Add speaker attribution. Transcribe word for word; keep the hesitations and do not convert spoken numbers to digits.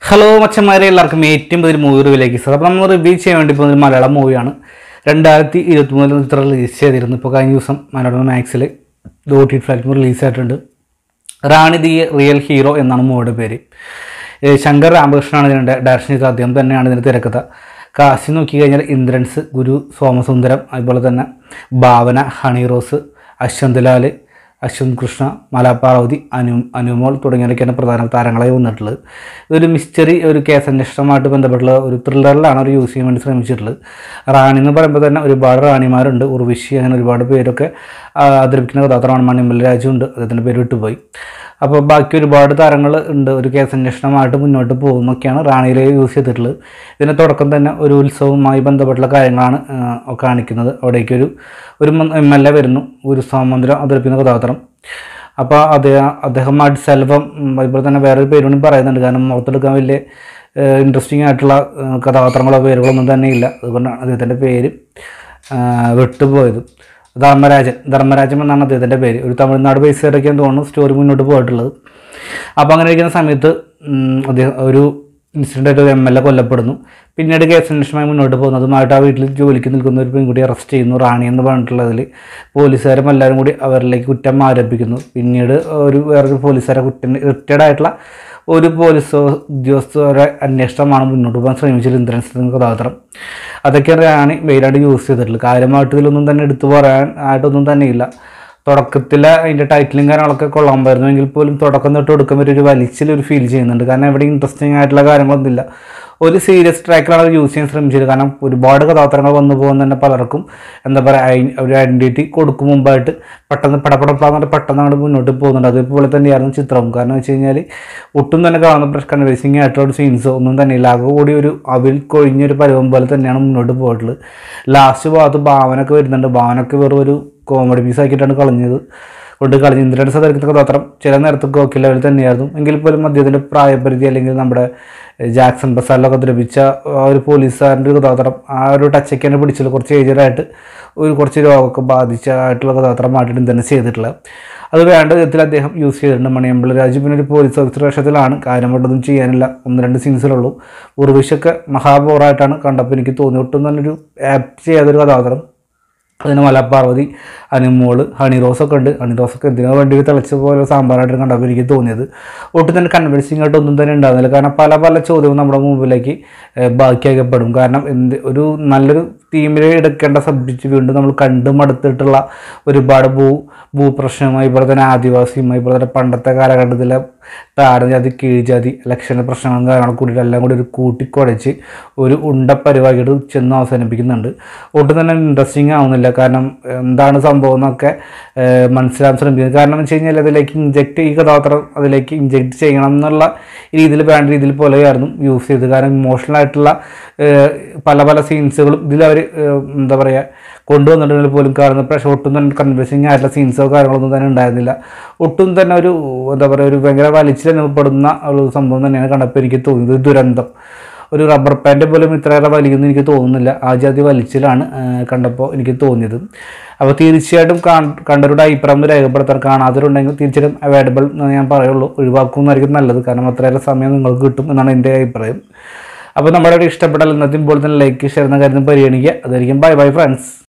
Speaker 1: Hello മച്ചന്മാരെ, എല്ലാവർക്കും ഏറ്റവും പുതിയ മൂവി റിവ്യൂലേക്ക് സാർ. അപ്പോൾ നമ്മൾ റിവ്യൂ ചെയ്യാൻ വേണ്ടി പോകുന്ന ഒരു മലയാളം മൂവിയാണ്. രണ്ടായിരത്തി ഇരുപത്തി മൂന്നിൽ ചിത്രം റിലീസ് ചെയ്തിരുന്നു. ഇപ്പോൾ കഴിഞ്ഞ ദിവസം മനോരമ മാക്സിൽ ഒ ടി ടി പ്ലാറ്റ്ഫോം റിലീസായിട്ടുണ്ട്. റാണി ദി റിയൽ ഹീറോ എന്നാണ് മൂവിയുടെ പേര്. ശങ്കർ രാമകൃഷ്ണനാണ് ഇതിൻ്റെ ഡയറക്ഷൻ ചെയ്തത്. അദ്ദേഹം തന്നെയാണ് ഇതിൻ്റെ തിരക്കഥ. കാശി നോക്കി കഴിഞ്ഞാൽ ഇന്ദ്രൻസ്, ഗുരു സോമസുന്ദരം, അതുപോലെ തന്നെ ഭാവന, ഹണി റോസ്, അശ്വന്ത് ലാൽ, അശ്വന്ത് കൃഷ്ണ, മലപാർവതി, അനു അനുമോൾ തുടങ്ങിയവരൊക്കെയാണ് പ്രധാന താരങ്ങളായി വന്നിട്ടുള്ളത്. ഇതൊരു മിസ്റ്ററി, ഒരു കേസ് അന്വേഷണവുമായിട്ട് ബന്ധപ്പെട്ടുള്ള ഒരു ത്രില്ലറിലാണ് അവർ യൂസ് ചെയ്യാൻ വേണ്ടി ശ്രമിച്ചിട്ടുള്ളത്. റാണി എന്ന് പറയുമ്പോൾ തന്നെ ഒരുപാട് റാണിമാരുണ്ട്. ഉർവശി, അങ്ങനെ ഒരുപാട് പേരൊക്കെ അവതരിപ്പിക്കുന്ന കഥാപാത്രമാണ്. മണിമല്ല രാജു ഉണ്ട്, അദ്ദേഹത്തിൻ്റെ പേര് വിട്ടുപോയി. അപ്പോൾ ബാക്കി ഒരുപാട് താരങ്ങൾ ഉണ്ട്. ഒരു കേസ് അന്വേഷണമായിട്ട് മുന്നോട്ട് പോകുന്നൊക്കെയാണ് റാണിയിൽ യൂസ് ചെയ്തിട്ടുള്ളത്. ഇതിൻ്റെ തുടക്കം തന്നെ ഒരു ഉത്സവവുമായി ബന്ധപ്പെട്ടുള്ള കാര്യങ്ങളാണ് കാണിക്കുന്നത്. അവിടേക്കൊരു ഒരു എം എൽ എ വരുന്നു, ഒരു സോമസുന്ദരം അവതരിപ്പിക്കുന്ന കഥാപാത്രം. അപ്പോൾ അദ്ദേഹം അദ്ദേഹം അഡ് സെൽവം, അതുപോലെ തന്നെ വേറൊരു പേരുകൂടി പറയുന്നുണ്ട്. കാരണം മുഖത്തെടുക്കാൻ വലിയ ഇൻട്രസ്റ്റിംഗ് ആയിട്ടുള്ള കഥാപാത്രങ്ങളോ പേരുകളൊന്നും തന്നെ ഇല്ല. അതുകൊണ്ടാണ് അദ്ദേഹത്തിൻ്റെ പേര് വിട്ടുപോയത്. ധർമ്മരാജൻ ധർമ്മരാജൻ എന്നാണ് അദ്ദേഹത്തിൻ്റെ പേര്. ഒരു തമിഴ്നാട് ബേസ് ചെയ്തൊക്കെയാണ് തോന്നുന്നു സ്റ്റോറി മുന്നോട്ട് പോയിട്ടുള്ളത്. അപ്പോൾ അങ്ങനെ ഇരിക്കുന്ന സമയത്ത് അദ്ദേഹം ഒരു ഇൻസിഡൻ്റായിട്ട് ഒരു എം എൽ എ കൊല്ലപ്പെടുന്നു. പിന്നീട് കേസ് അന്വേഷണമായി മുന്നോട്ട് പോകുന്നു. അതുമായിട്ട് ആ വീട്ടിൽ ജോലിക്ക് നിൽക്കുന്ന ഒരു പെൺകുട്ടി അറസ്റ്റ് ചെയ്യുന്നു, റാണി എന്ന് പറഞ്ഞിട്ടുള്ളതിൽ. പോലീസുകാരും എല്ലാവരും കൂടി അവരിലേക്ക് കുറ്റം ആരോപിക്കുന്നു. പിന്നീട് ഒരു വേറൊരു പോലീസുകാരെ കുറ്റം റിട്ടയർഡ് ആയിട്ടുള്ള ഒരു പോലീസ് ഉദ്യോഗസ്ഥരുടെ അന്വേഷണമാണ് മുന്നോട്ട് പോകാൻ ശ്രമിച്ചത് ഇന്ദ്രൻസ് എന്ന കഥാപാത്രം. അതൊക്കെയാണ് റാണി മെയിനായിട്ട് യൂസ് ചെയ്തിട്ടുള്ളത്. കാര്യമായിട്ട് ഇതിലൊന്നും തന്നെ എടുത്തു പറയാൻ ആയിട്ടൊന്നും തന്നെ ഇല്ല. തുടക്കത്തിൽ അതിൻ്റെ ടൈറ്റിലും കാര്യങ്ങളൊക്കെ കൊള്ളാമായിരുന്നു. എങ്കിൽ പോലും തുടക്കം തൊട്ട് കൊടുക്കാൻ ഒരു വലിച്ചിലൊരു ഫീൽ ചെയ്യുന്നുണ്ട്. കാരണം ഇവിടെ ഇൻട്രസ്റ്റിംഗ് ആയിട്ടുള്ള കാര്യങ്ങളൊന്നും ഇല്ല. ഒരു സീരിയസ് ട്രാക്കിലാണ് അവർ യൂസ് ചെയ്യാൻ ശ്രമിച്ചത്. കാരണം ഒരുപാട് കഥാപാത്രങ്ങൾ വന്നു പോകുന്ന തന്നെ പലർക്കും എന്താ പറയുക, ഒരു ഐഡൻറ്റിറ്റി കൊടുക്കും മുമ്പായിട്ട് പെട്ടെന്ന് പടപടപ്പാന്നിട്ട് പെട്ടെന്ന് അങ്ങോട്ട് മുന്നോട്ട് പോകുന്നുണ്ട്. അതേപോലെ തന്നെയായിരുന്നു ചിത്രവും. കാരണം വെച്ച് കഴിഞ്ഞാൽ ഒട്ടും തന്നെ കാണുന്ന കൺവേഴ്സിംഗ് ആയിട്ടുള്ള ഒരു സീൻസോ ഒന്നും തന്നെ ഇല്ല. ആകെ കൂടി ഒരു അവിൽ കൊഴിഞ്ഞൊരു പരുവം പോലെ തന്നെയാണ് മുന്നോട്ട് പോയിട്ടുള്ളത്. ലാസ്റ്റ് ഭാഗത്ത് ഭാവനൊക്കെ വരുന്നുണ്ട്. ഭാവനൊക്കെ വെറും ഒരു കോമഡി പീസ് ആക്കിയിട്ടാണ് കളഞ്ഞത് കൊണ്ട് കളഞ്ഞ് ഇന്ദ്രൻസ് ധരിക്കുന്ന കഥാപാത്രം ചില നേരത്തൊക്കെ ഓക്കെ ലെവൽ തന്നെയായിരുന്നു. എങ്കിൽ പോലും അദ്ദേഹത്തിൻ്റെ പ്രായപരിധി അല്ലെങ്കിൽ നമ്മുടെ ജാക്സൺ ബസാറിലൊക്കെ ദ്രവിച്ച ആ ഒരു പോലീസുകാരൻ്റെ ഒരു കഥാപാത്രം ആ ഒരു ടച്ചൊക്കെ തന്നെ പിടിച്ചത്. കുറച്ച് ഏജറായിട്ട് ഒരു കുറച്ച് രോഗമൊക്കെ ബാധിച്ചായിട്ടുള്ള കഥാപാത്രമായിട്ടാണ് ഇന്ദ്രൻസ് ചെയ്തിട്ടുള്ളത്. അത് വേണ്ട വിധത്തിൽ അദ്ദേഹം യൂസ് ചെയ്തിട്ടുണ്ട്. മണിമല്ല രാജു പിന്നെ ഒരു പോലീസ് ഓഫീസർ വേഷത്തിലാണ്. കാര്യമായിട്ടൊന്നും ചെയ്യാനില്ല. ഒന്ന് രണ്ട് സീൻസിലുള്ളൂ. ഉർവശിയൊക്കെ മഹാബോറായിട്ടാണ് കണ്ടപ്പോൾ എനിക്ക് തോന്നി. ഒട്ടും തന്നെ ഒരു ആപ്റ്റ് ചെയ്യാതൊരു കഥാപാത്രം. അതിന് മലപാർവതി, അനുമോള്, ഹണി റോസൊക്കെ ഉണ്ട്. ഹണി റോസൊക്കെ എന്തിനോ വേണ്ടി തിളച്ച പോലെ സാമ്പാറായിട്ട് കണ്ടപ്പോൾ എനിക്ക് തോന്നിയത് ഒട്ടും തന്നെ കൺവിൻസിംഗ് ആയിട്ട് ഒന്നും തന്നെ ഉണ്ടാകുന്നില്ല. കാരണം പല പല ചോദ്യവും നമ്മുടെ മുമ്പിലേക്ക് ബാക്കിയാക്കപ്പെടും. കാരണം എന്ത് ഒരു നല്ലൊരു ടീമിൽ എടുക്കേണ്ട സബ്ജക്റ്റ് വീണ്ടും നമ്മൾ കണ്ടു മടുത്തിട്ടുള്ള ഒരുപാട് ഭൂ ഭൂപ്രശ്നമായി, ഇവിടെ തന്നെ ആദിവാസിയുമായി, ഇവിടെ തന്നെ പണ്ടത്തെ കാലഘട്ടത്തിലെ താരജാതി കീഴ്ജാതി ഇലക്ഷൻ്റെ പ്രശ്നങ്ങളും കാര്യങ്ങളും കൂടി എല്ലാം കൂടി ഒരു കൂട്ടിക്കുഴച്ച് ഒരു ഉണ്ട പരിപാടിയിട്ട് ചെന്ന് അവസാനിപ്പിക്കുന്നുണ്ട്. ഒട്ടും തന്നെ ഇൻട്രസ്റ്റിംഗ് ആവുന്നില്ല. കാരണം എന്താണ് സംഭവം എന്നൊക്കെ മനസ്സിലാക്കാൻ ശ്രമിക്കുന്നത്. കാരണം വെച്ച് കഴിഞ്ഞാൽ അതിലേക്ക് ഇഞ്ചെക്റ്റ് ഈ കഥാപാത്രം അതിലേക്ക് ഇഞ്ചെക്റ്റ് ചെയ്യണം എന്നുള്ള രീതിയിൽ വേണ്ട രീതിയിൽ പോലെയായിരുന്നു യൂസ് ചെയ്തത്. കാരണം ഇമോഷണൽ ആയിട്ടുള്ള പല പല സീൻസുകളും ഇതിൽ അവർ എന്താ പറയുക കൊണ്ടുവന്നിട്ടുണ്ടെങ്കിൽ പോലും കാണുന്ന പക്ഷേ ഒട്ടും തന്നെ കൺവിൻസിംഗ് ആയിട്ടുള്ള സീൻസോ കാര്യങ്ങളൊന്നും തന്നെ ഉണ്ടായിരുന്നില്ല. ഒട്ടും തന്നെ ഒരു എന്താ പറയുക ഒരു ഭയങ്കര വലിച്ചിലനുഭവപ്പെടുന്ന ഒരു സംഭവം തന്നെയാണ് കണ്ടപ്പോൾ എനിക്ക് തോന്നിയത്. ദുരന്തം ഒരു റബ്ബർ പാൻറ്റ് പോലും ഇത്രയേറെ വലിയൊന്നും എനിക്ക് തോന്നുന്നില്ല. ആ ജാതി വലിച്ചിലാണ് കണ്ടപ്പോൾ എനിക്ക് തോന്നിയത്. അപ്പോൾ തീർച്ചയായിട്ടും കണ്ടവരുടെ അഭിപ്രായം രേഖപ്പെടുത്താൻ കാണാത്തവരുണ്ടെങ്കിൽ തീർച്ചയായിട്ടും അവൈലബിൾ എന്ന് ഞാൻ പറയുള്ളൂ. ഒഴിവാക്കുന്നതായിരിക്കും നല്ലത്. കാരണം അത്രയേറെ സമയം നിങ്ങൾക്ക് കിട്ടും എന്നാണ് എൻ്റെ അഭിപ്രായം. അപ്പോൾ നമ്മുടെ ഇഷ്ടപ്പെട്ടാൽ ഇന്നത്തെ ഇപ്പോൾ തന്നെ ലൈക്ക് ഷെയർ എന്ന കാര്യം പരിഗണിക്കുക. അതായിരിക്കും ബൈ ബൈ ഫ്രണ്ട്സ്.